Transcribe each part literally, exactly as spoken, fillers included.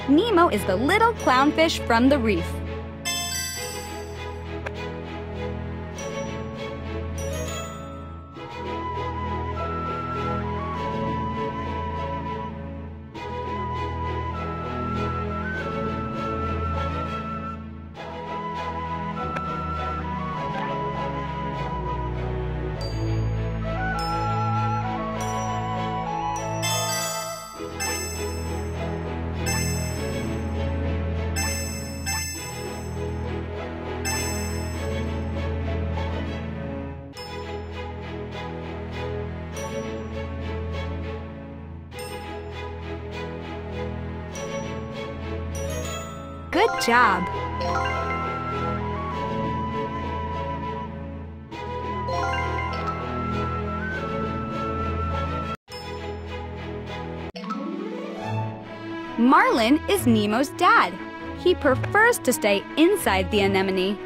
Nemo is the little clownfish from the reef. Good job! Marlin is Nemo's dad. He prefers to stay inside the anemone.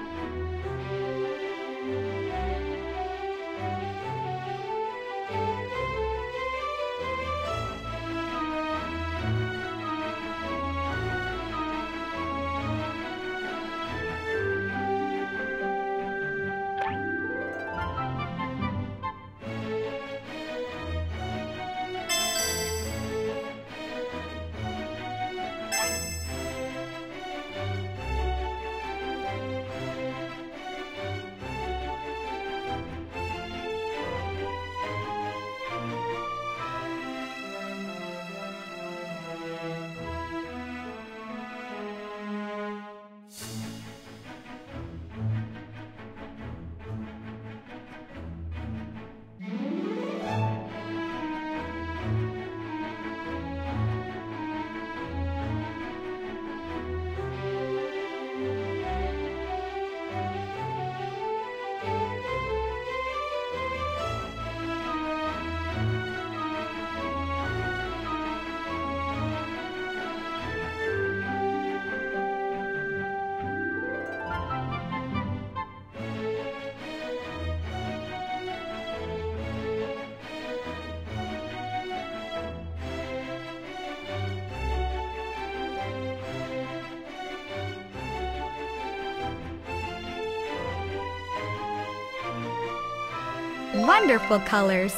Wonderful colors!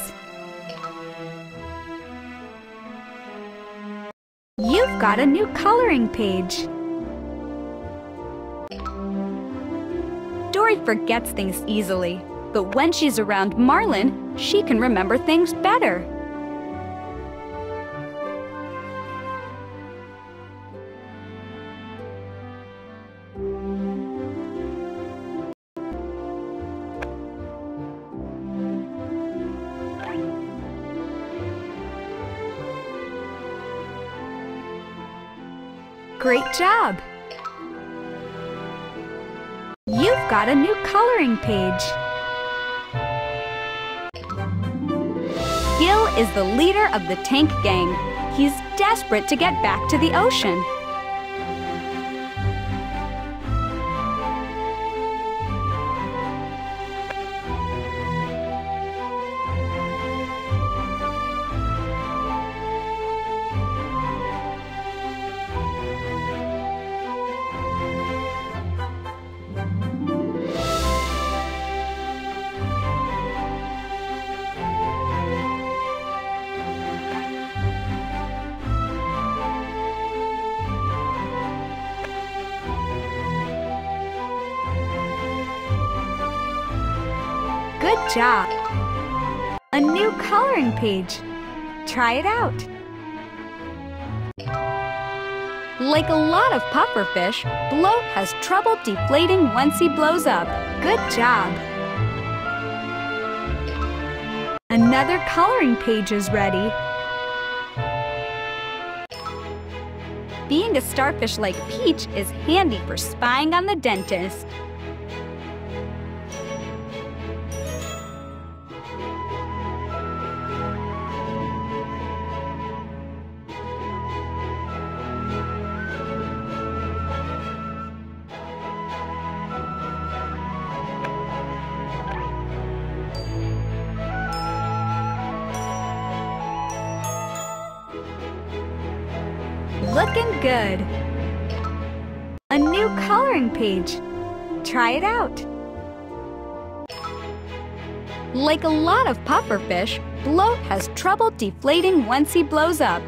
You've got a new coloring page. Dory forgets things easily, but when she's around Marlin, she can remember things better. Great job! You've got a new coloring page. Gil is the leader of the tank gang. He's desperate to get back to the ocean. Good job! A new coloring page. Try it out. Like a lot of pufferfish, Bloat has trouble deflating once he blows up. Good job! Another coloring page is ready. Being a starfish like Peach is handy for spying on the dentist. Looking good! A new coloring page. Try it out. Like a lot of pufferfish, Bloat has trouble deflating once he blows up.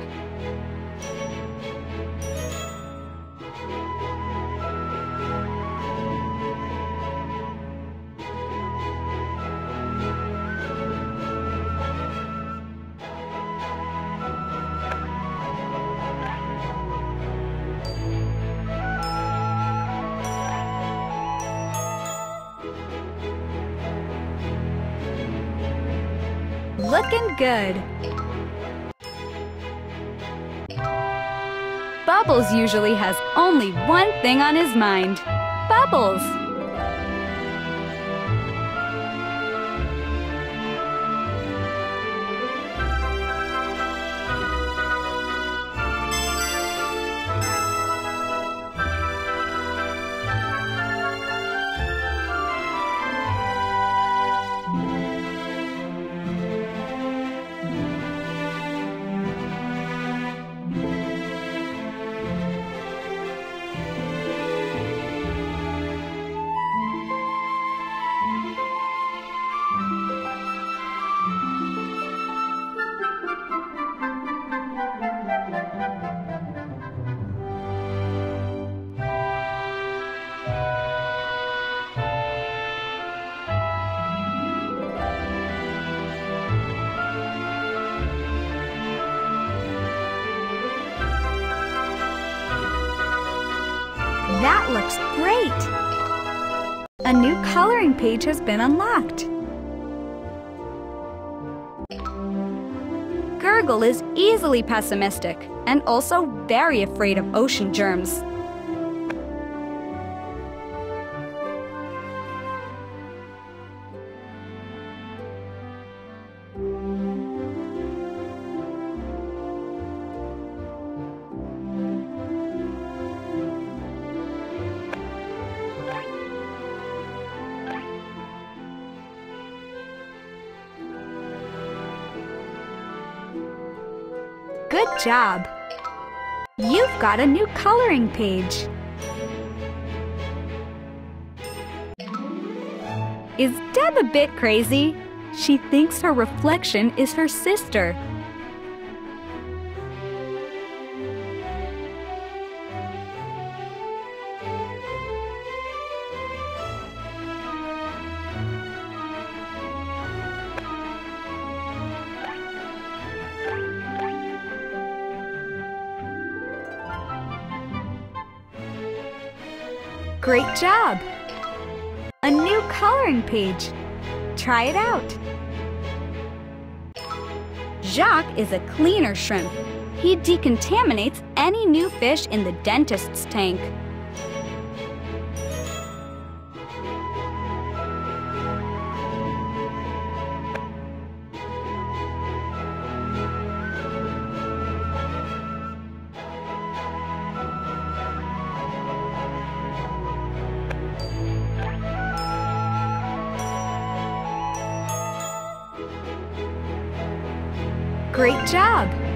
Looking good! Bubbles usually has only one thing on his mind. Bubbles! That looks great! A new coloring page has been unlocked. Gurgle is easily pessimistic and also very afraid of ocean germs. Good job! You've got a new coloring page. Is Deb a bit crazy? She thinks her reflection is her sister. Great job! A new coloring page. Try it out. Jacques is a cleaner shrimp. He decontaminates any new fish in the dentist's tank. Great job!